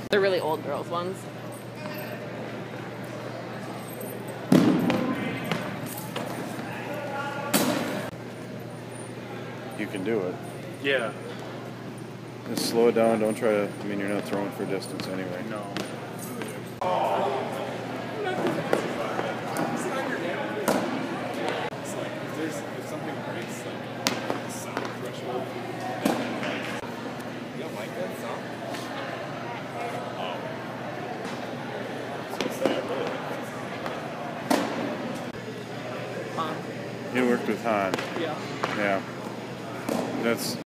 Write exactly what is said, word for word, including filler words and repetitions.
They're really old girls ones. You can do it. Yeah. Just slow it down. Don't try to. I mean, you're not throwing for distance anyway. No. It's like if there's if something breaks like the sound threshold, you don't like that sound? Oh. So sad, really. Huh. You worked with Han. Yeah. Yeah. That's.